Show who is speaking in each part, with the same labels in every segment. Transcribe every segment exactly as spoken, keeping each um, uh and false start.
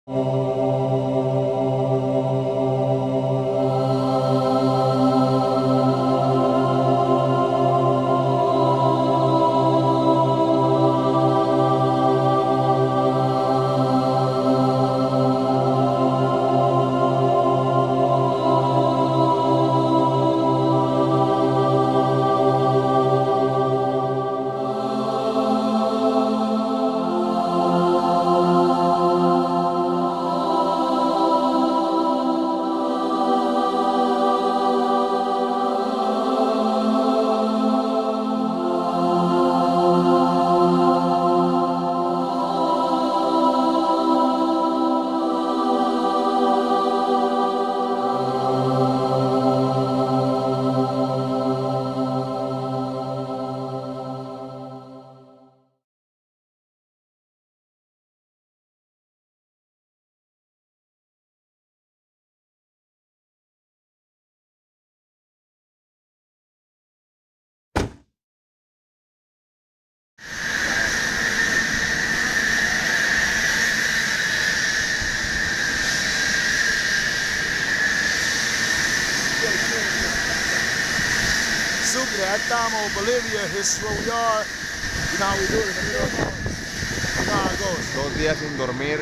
Speaker 1: Sucre, ahí estamos, Bolivia, this is where we are. You know how we do it in the middle of the month. You know how it goes.
Speaker 2: Dos días sin dormir,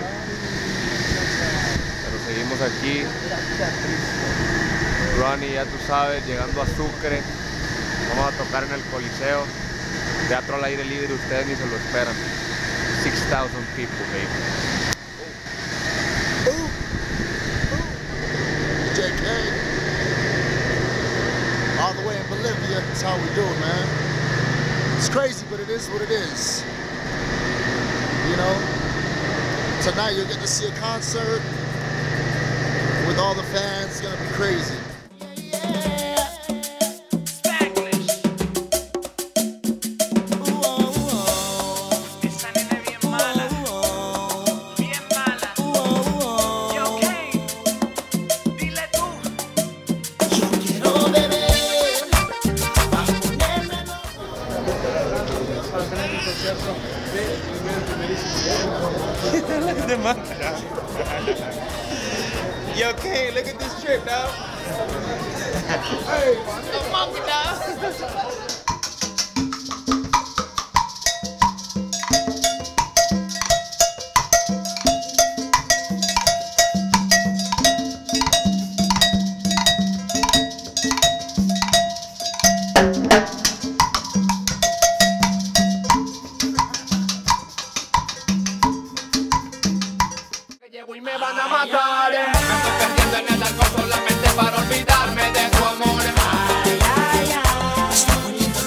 Speaker 2: pero seguimos aquí. Ronnie, ya tú sabes, llegando a Sucre. Vamos a tocar en el Coliseo. Teatro al aire libre, ustedes ni se lo esperan. six thousand people, baby.
Speaker 1: Ooh. Ooh. J K. All the way in Bolivia, that's how we do it, man. It's crazy, but it is what it is. You know, tonight you'll get to see a concert with all the fans. It's gonna be crazy.
Speaker 3: Yo, Kane, look at this trip, dog. Hey, a monkey, dog.
Speaker 4: Y me van a matar, eh. Me estoy perdiendo en el alcohol solamente para olvidarme de tu amor. Ay, ay, ay. Está poniendo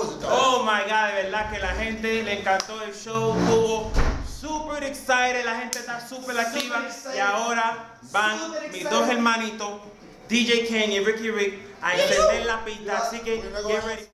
Speaker 1: was it though?
Speaker 5: Oh my God, de verdad que la gente le encantó el show, estuvo super excited, la gente está super activa y ahora van mis dos hermanitos, D J Ken y Ricky Rick, a encender la pista, así que get ready.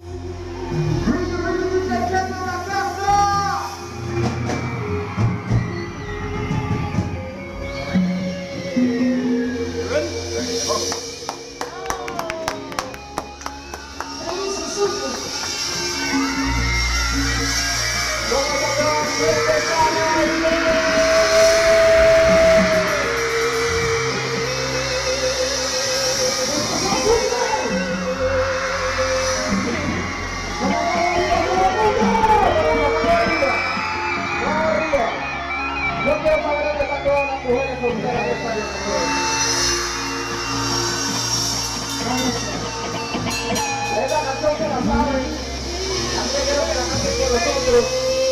Speaker 4: Esta canción que la saben, así que quiero que la canten con nosotros.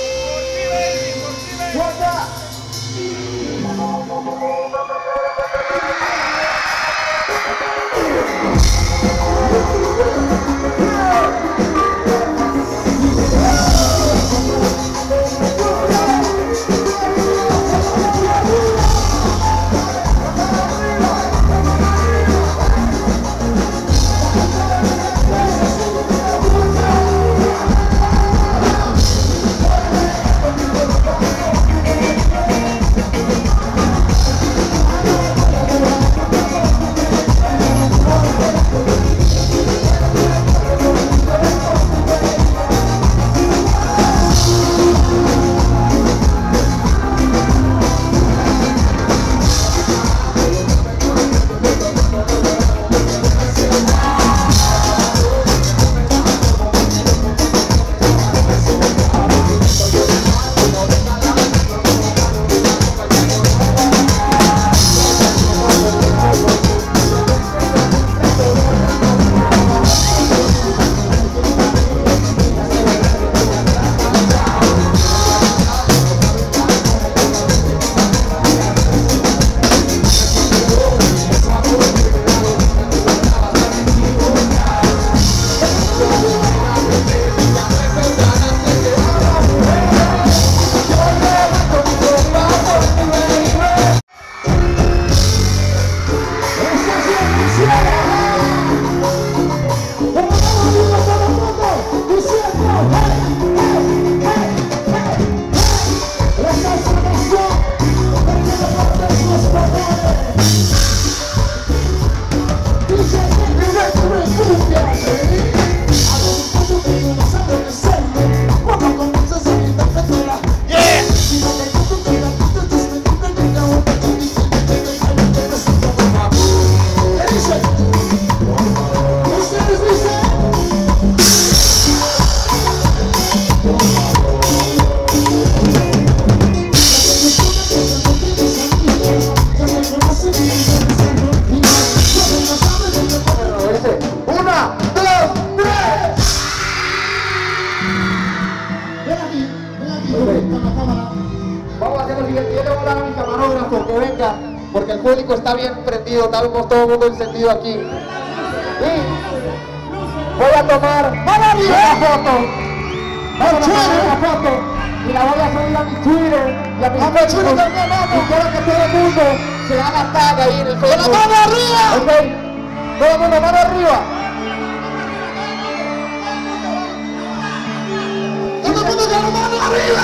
Speaker 4: ¡Fuerza! Vamos a hacer lo siguiente, yo le voy a dar a mi camarógrafo que venga, porque el público está bien prendido, estamos todo el mundo encendido aquí. Y voy a tomar una foto, vamos a tomar una foto y la voy a subir a mi Twitter y a mi Facebook. Y quiero que todo el mundo se haga tag ahí en el Facebook. ¡Con la mano arriba! Ok, todo el mundo, mano arriba. ¡Todo el mundo con la mano arriba!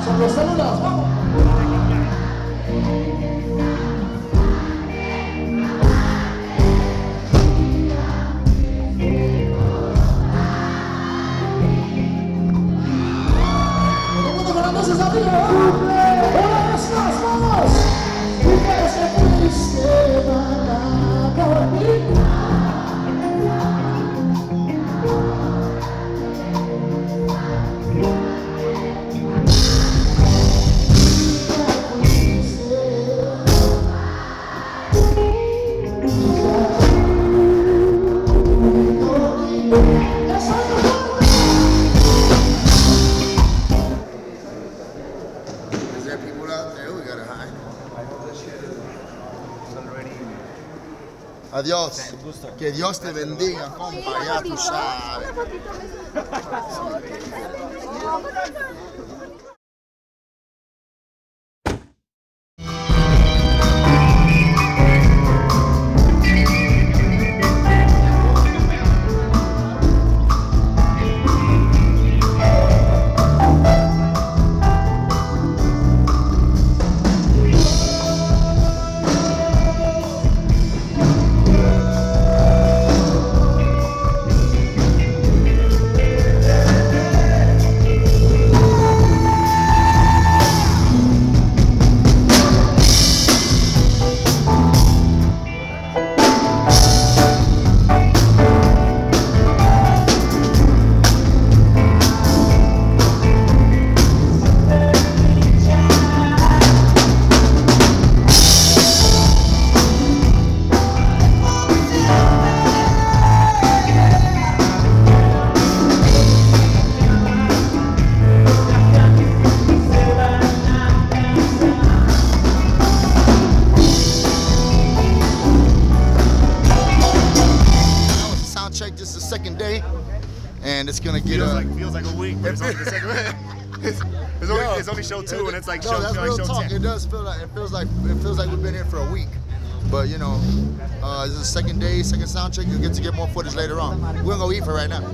Speaker 1: con los células, vamos. Todo el mundo con las luces arriba, vamos. Una vez más, vamos. Y que se fuiste para acabar. Adiós. Que Dios te bendiga, compa. Ya tú sabes. And it's gonna get
Speaker 6: feels
Speaker 1: a,
Speaker 6: like feels like a week, but it's only the second. it's, it's, only, it's only show two, and it's like
Speaker 1: no,
Speaker 6: show,
Speaker 1: that's
Speaker 6: like
Speaker 1: real
Speaker 6: show
Speaker 1: talk.
Speaker 6: ten.
Speaker 1: It does feel like it feels like it feels like we've been here for a week, but you know, uh, this is the second day, second sound check. You'll get to get more footage later on. We're gonna go eat for right now.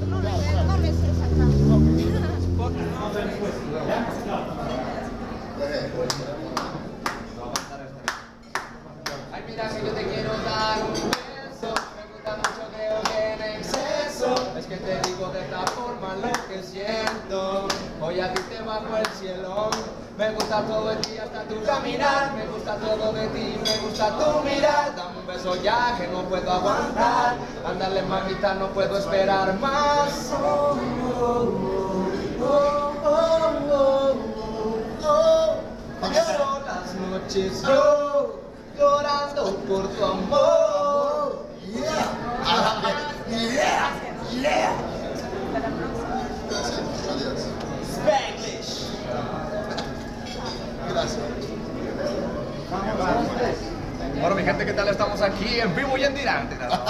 Speaker 4: Ay, mira que yo te quiero dar un beso. Me gusta mucho, creo que en exceso. Es que te digo de esta forma lo que siento. Hoy a ti te bajo el cielo. Me gusta todo de ti hasta tu caminar. Me gusta todo de ti, me gusta tu mirar. Dame un beso ya que no puedo aguantar. Ándale, mamita, no puedo esperar más. Oh, oh, oh, oh, oh, oh, oh. Paso las noches yo llorando por tu amor.
Speaker 1: Yeah, yeah, yeah. Adiós.
Speaker 5: Spanglish.
Speaker 1: Gracias.
Speaker 4: Bueno, mi gente, ¿qué tal? Estamos aquí en vivo y en directo.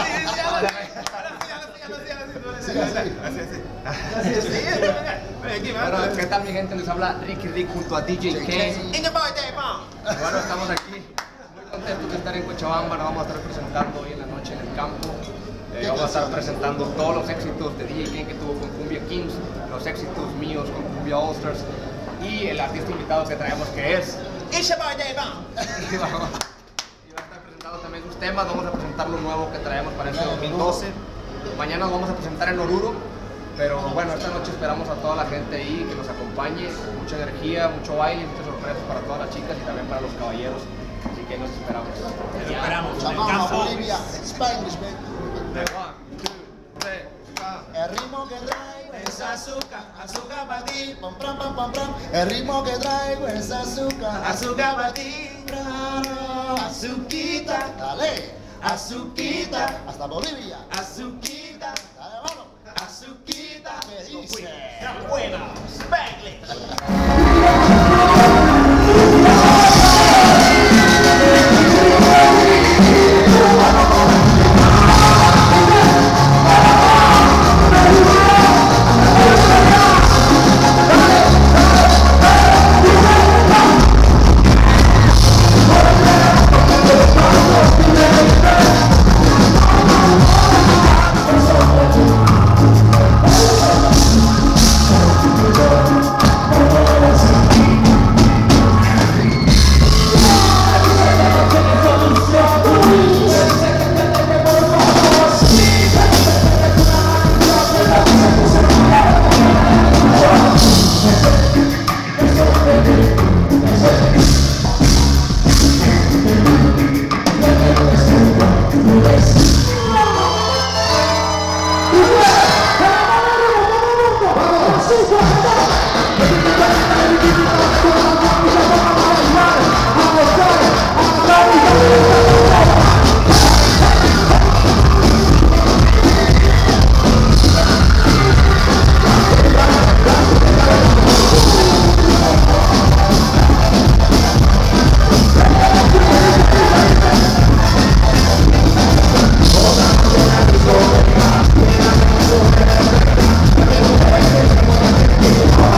Speaker 4: Bueno, ¿qué tal, mi gente? Les habla Ricky Rick junto a D J Kane. Bueno, estamos aquí muy contentos de estar en Cochabamba. Nos vamos a estar presentando hoy en la noche en el campo. Eh, vamos a estar presentando todos los éxitos de D J Kane que tuvo con Cumbia Kings, los éxitos míos con Cumbia All Stars y el artista invitado que traemos que es
Speaker 5: It's your birthday, mom.
Speaker 4: y vamos- y va a estar presentando también sus temas. Vamos a presentar lo nuevo que traemos para este dos mil doce. Mañana nos vamos a presentar en Oruro. Pero bueno, esta noche esperamos a toda la gente ahí que nos acompañe. Mucha energía, mucho baile, muchas sorpresas para todas las chicas y también para los caballeros. Así que nos esperamos.
Speaker 5: Te esperamos en el
Speaker 1: Chamama,
Speaker 5: campo.
Speaker 1: Bolivia, Spanish, baby.
Speaker 4: One, two, three, ah.
Speaker 1: El ritmo que traigo es azúcar, azúcar para ti, pam, pam, pam, pam, pam. El ritmo que traigo es azúcar,
Speaker 5: Azúcar para ti.
Speaker 1: azuquita, dale, azuquita, hasta Bolivia,
Speaker 5: Azuquita.
Speaker 1: dale, vamos, azuquita, que dice.
Speaker 5: Está buena. Spanglish.
Speaker 1: Thank you.
Speaker 4: We'll be right back.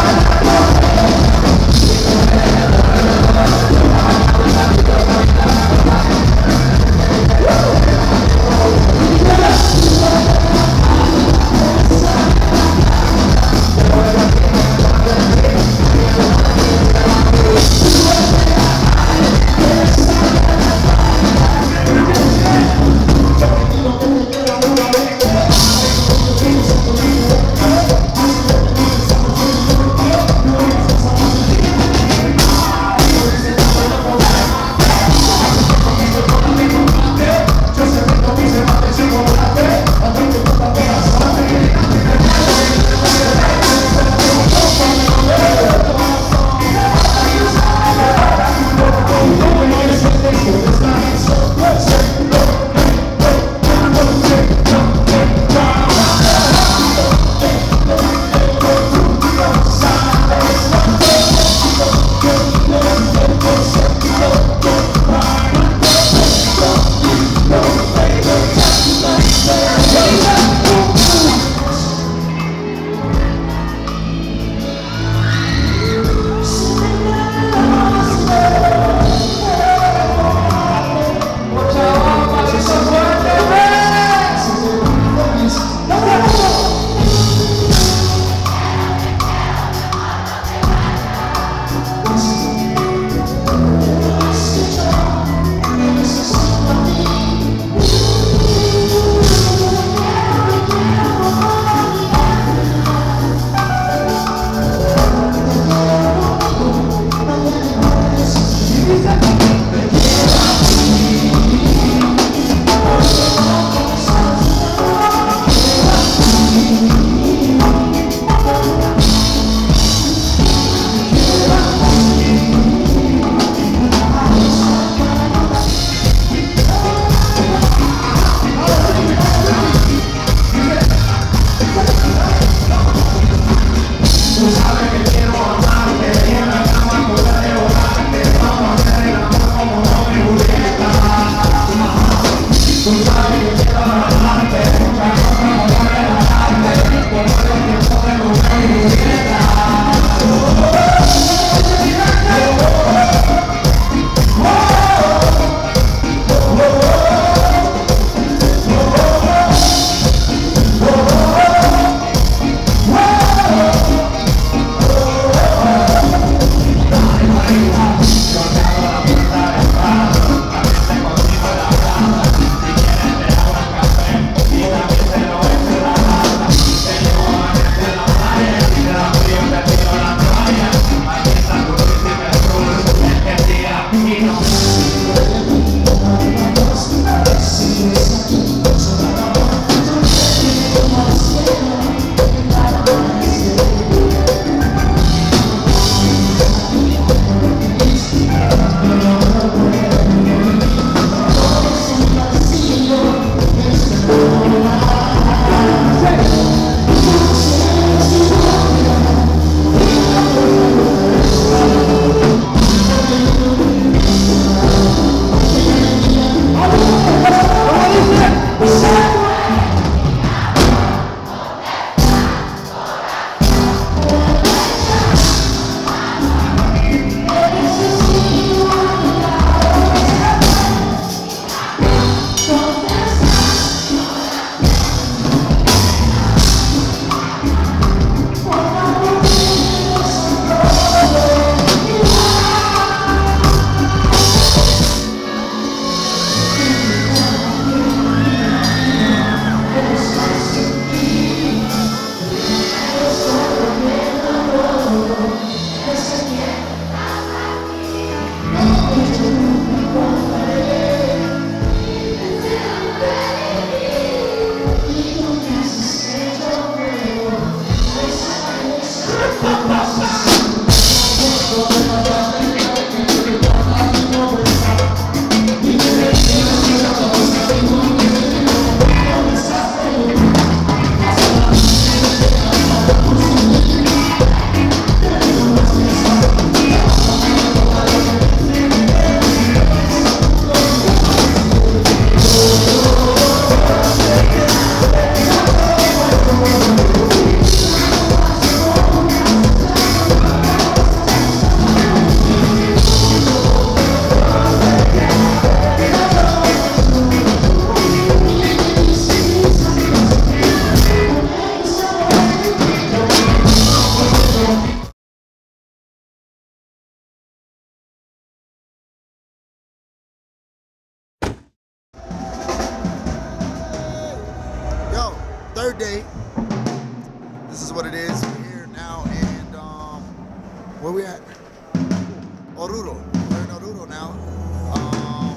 Speaker 1: Third day. This is what it is. We're here now and um, where we at? Oruro. We're in Oruro now. Um,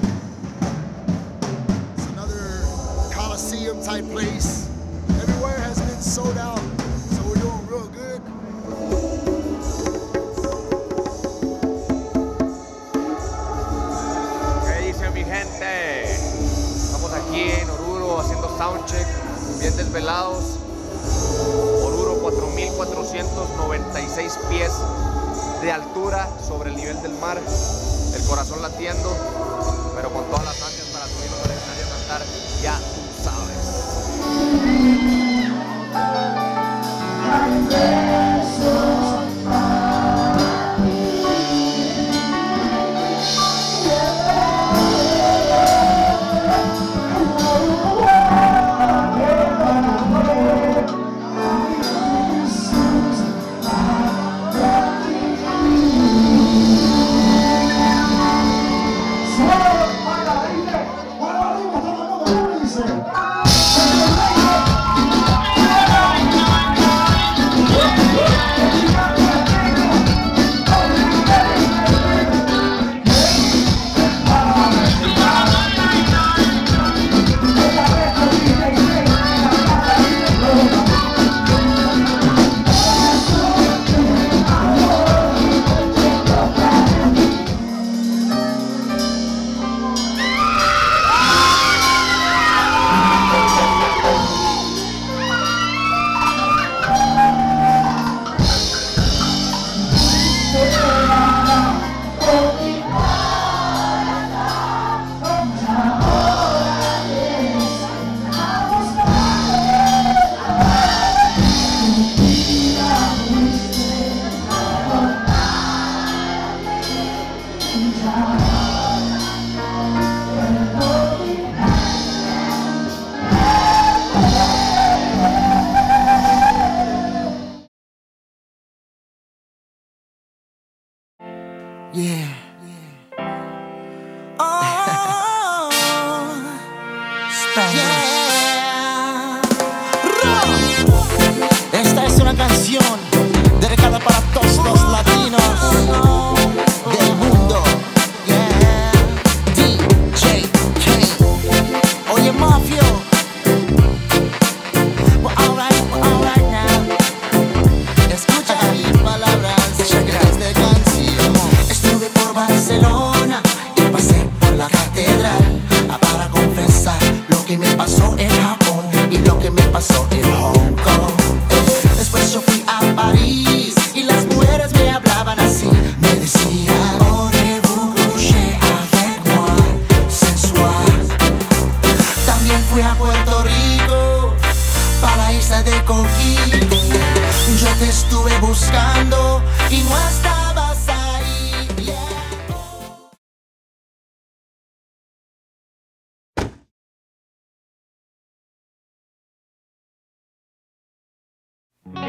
Speaker 1: it's another Coliseum type place. Everywhere has been sold out, so we're doing real good.
Speaker 2: ¿Qué dice mi gente? Estamos aquí en Oruro haciendo soundcheck, bien desvelados. Oruro, cuatro mil cuatrocientos noventa y seis pies de altura sobre el nivel del mar. El corazón latiendo, pero con todas las ansias para subirnos al escenario a cantar, ya tú sabes.
Speaker 7: Yeah. Oh, yeah. Esta es una canción dedicada para todos los latinos del mundo. Yeah. D J K. Oye, Mafio. We're alright, we're alright now. Escucha mis palabras de esta canción. Estuve por Barcelona y pasé por la catedral para confesar lo que me pasó en Japón y lo que me pasó en Hong Kong. Después yo fui a París y las mujeres me hablaban así. Me decían, "Aurez-vous couché avec moi, sensual". También fui a Puerto Rico, para la isla de Coquí. Yo te estuve buscando y no estabas ahí. Yeah.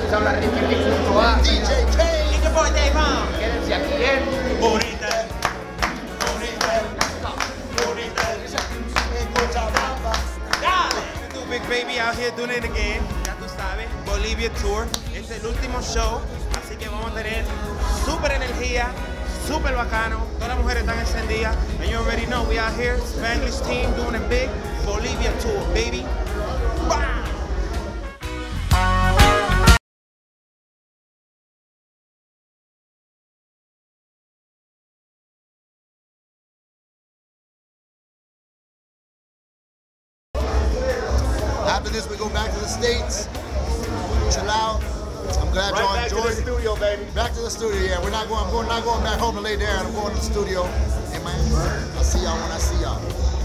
Speaker 2: Les habla Ricky Rick junto a
Speaker 1: D J Kane.
Speaker 5: It's your boy Dave Vaughn.
Speaker 2: Quédense aquí en
Speaker 5: Bonita, bonita, bonita. Dale. Do Big Baby out here doing it again. Ya tú sabes, Bolivia Tour. Este es el último show, así que vamos a tener super energía, super bacano. Todas las mujeres están encendidas. And you already know we out here, Spanglish team doing it big. Bolivia Tour, baby. Wow.
Speaker 1: After this, we go back to the States, chill out. I'm glad
Speaker 6: Right
Speaker 1: y'all
Speaker 6: back to
Speaker 1: enjoyed
Speaker 6: the
Speaker 1: it.
Speaker 6: studio, baby.
Speaker 1: Back to the studio, yeah. We're not going, I'm going, not going back home to lay down. I'm going to the studio. Hey, man, I'll see y'all when I see y'all.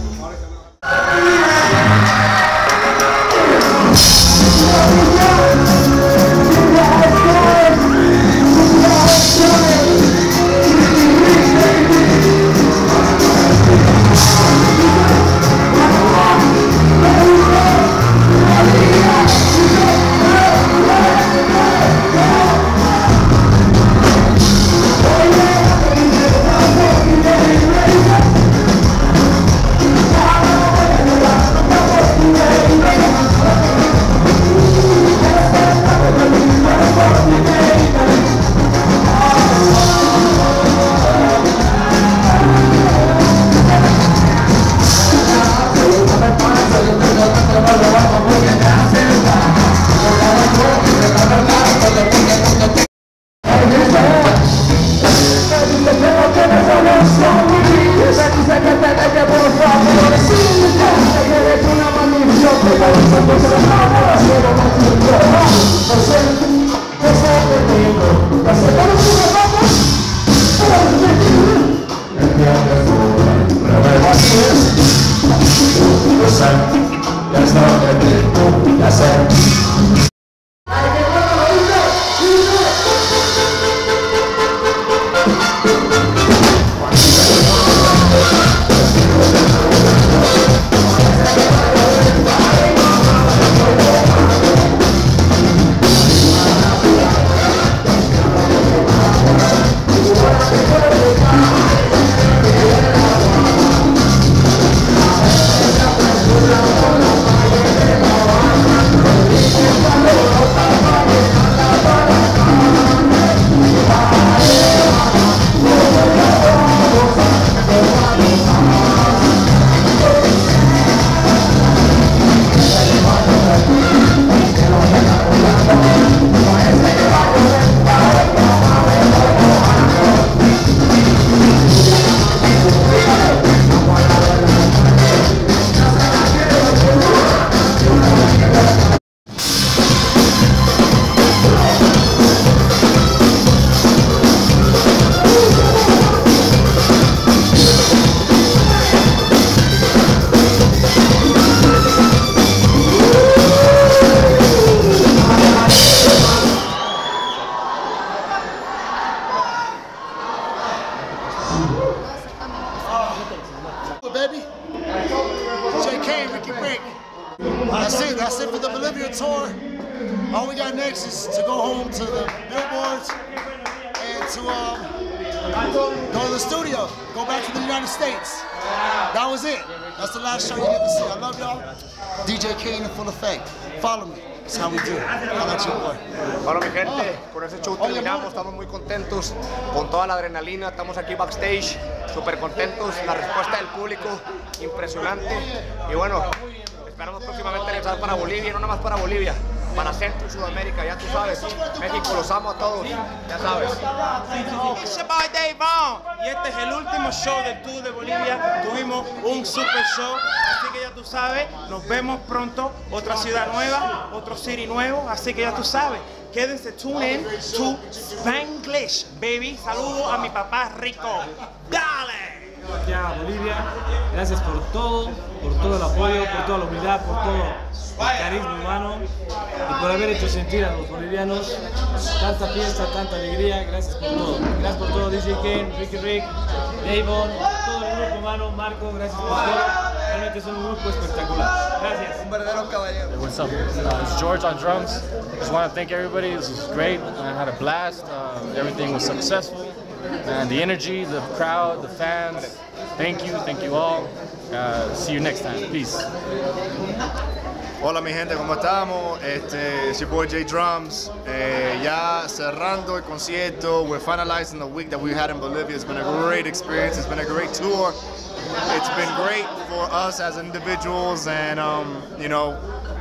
Speaker 1: Baby, D J Kane, Ricky Rick. That's it. That's it for the Bolivia tour. All we got next is to go home to the billboards and to um, go to the studio. Go back to the United States. That was it. That's the last show you get to see. I love y'all. D J Kane in full effect. Follow me. That's how we do it. I'll let you boy.
Speaker 2: Bueno, mi gente, con ese show terminamos, estamos muy contentos con toda la adrenalina, estamos aquí backstage, súper contentos, la respuesta del público, impresionante, y bueno, esperamos próximamente regresar para Bolivia, no nada más para Bolivia, para Centro y Sudamérica, ya tú sabes, México, los amo a todos, ya sabes.
Speaker 5: It's your boy Dave Vaughn. Y este es el último show del tour de Bolivia. Tuvimos un super show, así que ya tú sabes, nos vemos pronto. Otra ciudad nueva, otro city nuevo, así que ya tú sabes. Quédense tune in to Spanglish, baby. Saludo a mi papá Rico. ¡Dale!
Speaker 8: Ya, Bolivia, gracias por todo, por todo el apoyo, por toda la humildad, por todo el carisma humano y por haber hecho sentir a los bolivianos tanta fiesta, tanta alegría. Gracias por todo. Gracias por todo, D J Kane, Ricky Rick, Davon, todo el grupo humano, Marco, gracias por todo. realmente es un grupo espectacular. Gracias.
Speaker 4: Un verdadero caballero.
Speaker 9: Hey, what's up? Uh, it's George on drums. Just want to thank everybody. This was great. I had a blast. Uh, everything was successful. And the energy, the crowd, the fans. Thank you. Thank you all. Uh, see you next time. Peace.
Speaker 6: Hola mi gente, ¿cómo estamos? Este, es your boy J Drums. Eh, ya cerrando el concierto, we're finalizing the week that we had in Bolivia. It's been a great experience. It's been a great tour. It's been great for us as individuals, and um, you know,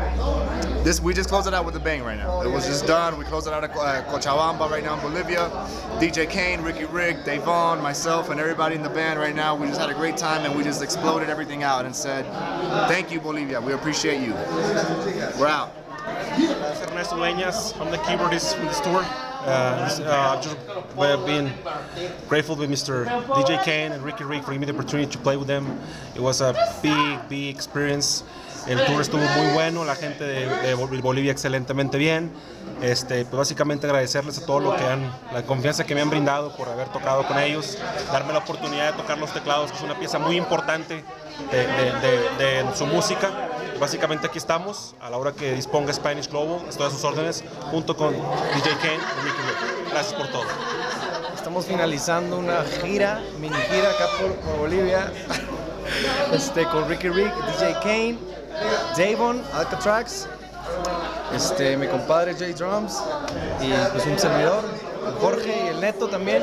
Speaker 6: this we just closed it out with a bang right now. It was just done. We closed it out at uh, Cochabamba right now in Bolivia. D J Kane, Ricky Rick, Davon, myself, and everybody in the band right now. We just had a great time, and we just exploded everything out and said, "Thank you, Bolivia. We appreciate you." We're out.
Speaker 10: Ernesto Leñas, I'm the keyboardist from this tour. Uh, this, uh, just uh, being grateful with Mister D J Kane and Ricky Rick for giving me the opportunity to play with them. It was a big, big experience. El tour estuvo muy bueno, la gente de, de Bolivia excelentemente bien. Este, pues básicamente agradecerles a todos lo que han, la confianza que me han brindado por haber tocado con ellos, darme la oportunidad de tocar los teclados, que es una pieza muy importante de, de, de, de su música. Básicamente aquí estamos, a la hora que disponga Spanish Global, estoy a sus órdenes, junto con D J Kane y Ricky Rick. Gracias por todo.
Speaker 11: Estamos finalizando una gira, mini gira acá por, por Bolivia, este, con Ricky Rick, D J Kane, Davon, Alcatrax, este, mi compadre J Drums y pues un servidor, Jorge y el Neto también.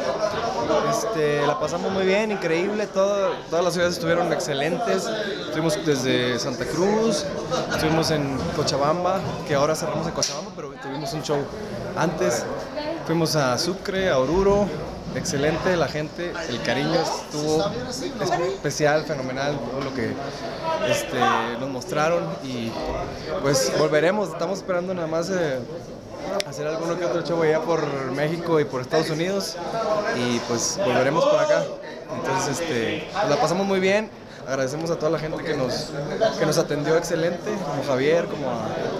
Speaker 11: Este, la pasamos muy bien, increíble, todo, todas las ciudades estuvieron excelentes. Estuvimos desde Santa Cruz, estuvimos en Cochabamba, que ahora cerramos en Cochabamba, pero tuvimos un show antes. Fuimos a Sucre, a Oruro, excelente la gente, el cariño estuvo especial, fenomenal, todo lo que este, nos mostraron y pues volveremos, estamos esperando nada más eh, hacer alguno que otro show allá por México y por Estados Unidos y pues volveremos por acá. Entonces este, pues la pasamos muy bien, agradecemos a toda la gente que nos, que nos atendió excelente, como Javier, como a,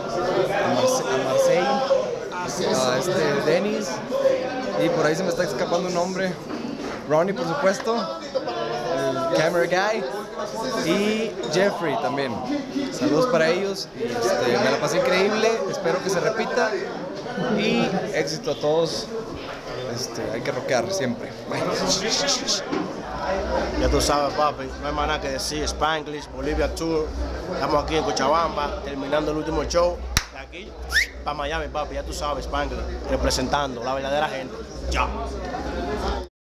Speaker 11: a, Marce, a Marcel, a este Denis, y por ahí se me está escapando un nombre, Ronnie por supuesto, el camera guy, y Jeffrey también. Saludos para ellos, y este, me la pasé increíble, espero que se repita, y éxito a todos, este, hay que rockear siempre. Bye.
Speaker 12: Ya tú sabes, papi, no hay más nada que decir. Spanglish, Bolivia Tour, estamos aquí en Cochabamba, terminando el último show. De aquí para Miami, papi, ya tú sabes, Spanglish, representando la verdadera gente. Ya.